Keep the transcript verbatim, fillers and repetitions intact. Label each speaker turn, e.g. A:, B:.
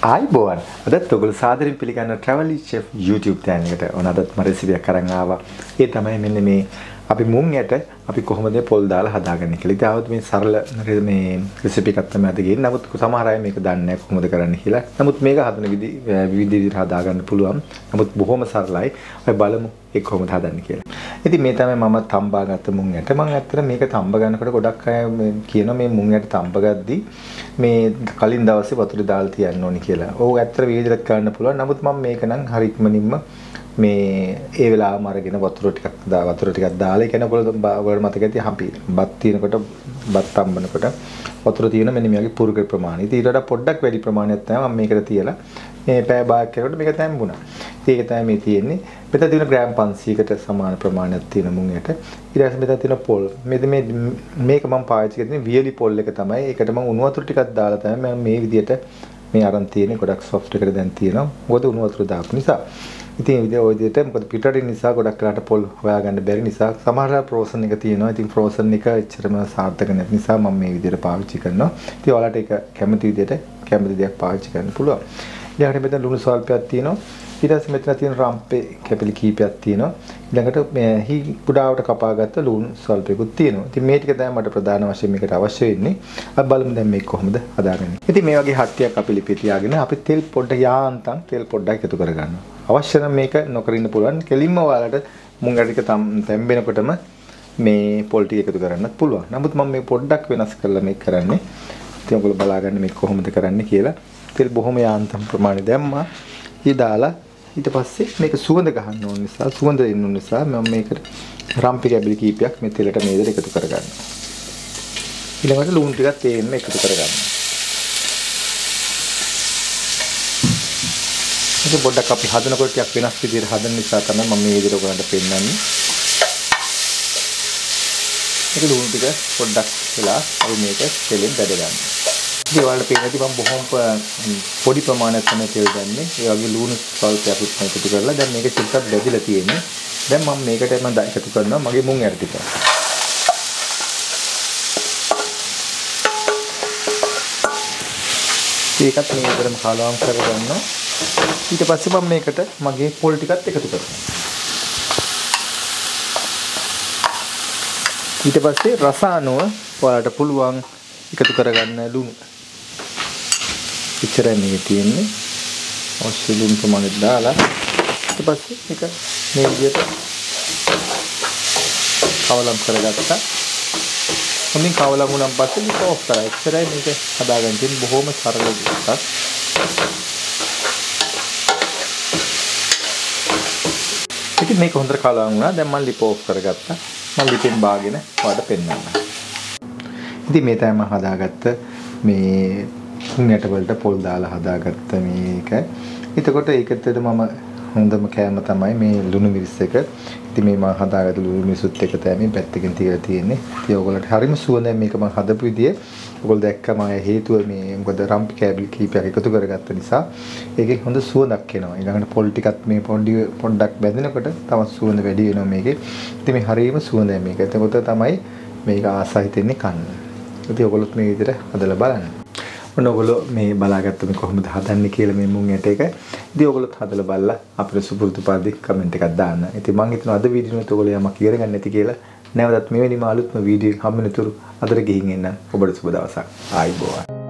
A: ආයිබෝවන් අදත් ඔයගොල්ලෝ සාදරයෙන් පිළිගන්න travel chef YouTube channel එකට ඔන්න අදත් මම රෙසිපි එකක් අරන් ආවා. ඒ තමයි මෙන්න මේ අපි මුං යට අපි කොහොමද පොල් දාලා හදාගන්නේ කියලා. ඉතින් ආවොත් මේ සරල මේ රෙසිපි එකක් තමයි අද ගේන්නේ. නමුත් සමහර අය මේක දන්නේ නැහැ කොහොමද කරන්නේ කියලා. නමුත් මේක හදන විදි විවිධ විදිහට හදාගන්න පුළුවන්. නමුත් බොහොම සරලයි. අපි බලමු ඒක කොහොමද හදන්නේ කියලා. ඉතින් මේ තමයි මම තම්බාගත්ත මුං යට. මම ඇත්තට මේක තම්බ ගන්නකොට ගොඩක් අය කියනවා මේ මුං යට තම්බ ගද්දි මේ කලින් දවසේ වතුර දාලා තියන්න ඕනි කියලා. ඔව් ඇත්තට වේදලත් කරන්න පුළුවන්. නමුත් මම මේක නම් හරි ඉක්මනින්ම මේ ඒ වෙලාවම අරගෙන වතුර ටිකක් දා වතුර ටිකක් දාලා ඒ කියන්නේ ඔයගොල්ලෝ මතක ඇති අපි බත් තිනකොට බත් තම්බනකොට වතුර තියෙන මෙන්න මේ වගේ පුරුක ප්‍රමාණය. ඉතින් ඊට වඩා පොඩ්ඩක් වැඩි ප්‍රමාණයක් තමයි මම මේකට තියලා මේ පැය භාගයක් කරනකොට මේක තැම්බුණා. ඉතින් ඒක තමයි මේ තියෙන්නේ. මෙතන තියෙන ග්‍රෑම් පන්සීයකට සමාන ප්‍රමාණයක් තියෙන මුං යට. ඊට පස්සේ මෙතන තියෙන පොල්. මෙතන මේ මේක මම පාවිච්චි කරන්නේ වියලි පොල් එක තමයි. ඒකට මම උණු වතුර ටිකක් දාලා තමයි මම මේ විදිහට මේ අරන් තියෙන්නේ. ගොඩක් සොෆ්ට් එකට දැන් තියෙනවා. මොකද උණු වතුර දාපු නිසා. ඉතින් විදිහ ඔය විදිහට මොකද පිටරටින් නිසා ගොඩක් වෙලාට පොල් හොයාගන්න බැරි නිසා සමහරවල් ෆ්‍රෝසන් එක තියෙනවා. ඉතින් ෆ්‍රෝසන් එක එච්චරම සාර්ථක නැති නිසා මම මේ විදිහට පාවිච්චි කරනවා. ඉතින් ඔයාලට ඒක කැමති විදිහට කැමති දෙයක් පාවිච්චි කරන්න පුළුවන්. ඊළඟට මෙතන ලුණු ස්වල්පයක් තියෙනවා. ඊට පස්සේ මෙතන තියෙන රම්පේ කැපිලි කීපයක් තියෙනවා. ඊළඟට මේ හි පුඩාවට කපාගත්ත ලුණු ස්වල්පයකුත් තියෙනවා. ඉතින් මේ ටික තමයි මට ප්‍රධාන වශයෙන් මේකට අවශ්‍ය වෙන්නේ. අපි බලමු දැන් මේක කොහොමද හදාගන්නේ. ඉතින් මේ වගේ හට්ටියක් අපි ලිපේ තියාගෙන අපි තෙල් පොඩ්ඩක් යාන්තම් තෙල් පොඩ්ඩක් එකතු කරගන්නවා. අවශ්‍ය නම් මේක නොකර ඉන්න පුළුවන්. කෙලින්ම ඔයාලට මුං ටික තැම්බෙනකොටම මේ පොල් ටික එකතු කරන්නත් පුළුවන්. නමුත් මම මේ පොඩ්ඩක් වෙනස් කරලා මේක කරන්නේ. ඉතින් ඔයගොල්ලෝ බලාගන්න මේක කොහොමද කරන්නේ කියලා. තෙල් බොහොම යාන්තම් ප්‍රමාණය දැම්මා. ඊ දාලා ඊට පස්සේ මේක සුවඳ ගහන්න ඕන නිසා සුවඳ එන්න ඕන නිසා මම මේකට රම්පි කැබලි කීපයක් මේ තෙලට මේ විදිහට එකතු කරගන්නවා. ඊළඟට ලුණු ටිකක් තේන්න එකතු කරගන්නවා. ඒක පොඩ්ඩක් අපි හදනකොට ටිකක් වෙනස් විදිහට හදන නිසා තමයි මම මේ විදිහට ඔයගලන්ට පෙන්නන්නේ. ඒක ලුණු ටික පොඩ්ඩක් වෙලා අපි මේක තෙලෙන් බැද ගන්නවා. ඉතින් ඔයාලට පේනදී මම බොහොම පොඩි ප්‍රමාණයක් තමයි තෙල් ගන්නෙ. ඒ වගේ ලුණු ස්වල්පයක් එකතු කරලා දැන් මේක චිත්තක් බැදිලා තියෙන්නේ. දැන් මම මේකට මම එකතු කරනවා මගේ මුං ඇට ටික. ඒකත් මේ විතරම කාලවම් කරගන්නවා. ඊට පස්සේ මම මේකට මගේ පොල් ටිකත් එකතු කරනවා. ඊට පස්සේ රස අනුව ඔයාලට පුළුවන් එකතු කරගන්න ලුණු. ඉච්චරයි මේක තියෙන්නේ. අවශ්‍ය ලුණු ප්‍රමාණය දාලා ඊට පස්සේ මේක මේ විදිහට කවලම් කරගත්තා. හොඳින් කවලම් වුණාන් පස්සේ මේක ඔෆ් කරා. ඉච්චරයි මේක හදාගන්න තියෙන්නේ බොහොම සරල දෙයක්. ඉතින් මේක හොඳට කලවම් වුණා. දැන් මම ලිප ඔෆ් කරගත්තා. මම ලිපෙන් බාගෙන ඔයාලට පෙන්නන්නම්. ඉතින් මේ තමයි මම හදාගත්ත මේ මුං යට වලට පොල් දාලා හදාගත්ත මේක. එතකොට ඒකට මම හොඳම කෑම තමයි මේ ලුණු මිරිස් එක. ඉතින් මේ මම හදාගත්ත ලුණු මිරිසුත් එක තමයි පැත්තකින් තියලා තියෙන්නේ. ඉතින් ඔයගොල්ලන්ට හරිම සුවඳයි මේක මම හදපු විදිය. ඔයගොල්ලෝ දැක්කම ආය හේතුව මේ මොකද රම්පි කැබලි කීපයක් එකතු කරගත්ත නිසා ඒකේ හොඳ සුවඳක් එනවා. ඊළඟට පොල් ටිකත් මේ පොඩි පොඩ්ඩක් බැඳෙනකොට තවත් සුවඳ වැඩි වෙනවා මේකේ. ඉතින් මේ හරිම සුවඳයි මේක. එතකොට තමයි මේක ආසා හිතෙන්නේ කන්න. ඉතින් ඔයගොල්ලොත් මේ විදිහට හදලා බලන්න. ඔන්න ඔයගොල්ලෝ මේ බලාගත්ත මේ කොහොමද හදන්නේ කියලා මේ මුං යට එක. ඉතින් ඔයගොල්ලොත් හදලා බලලා අපිට සුපුරුදු පරිදි කමෙන්ට් එකක් දාන්න. ඉතින් මම හිතනවා අද වීඩියෝ එකත් ඔයගොල්ලෝ යමක් ඉගෙන ගන්න නැති කියලා. නැවතත් මෙවැනිම අලුත්ම වීඩියෝ එකක් හම්බෙන තුරු අදට ගිහින් එන්න. ඔබට සුබ දවසක්. ආයිබෝවන්.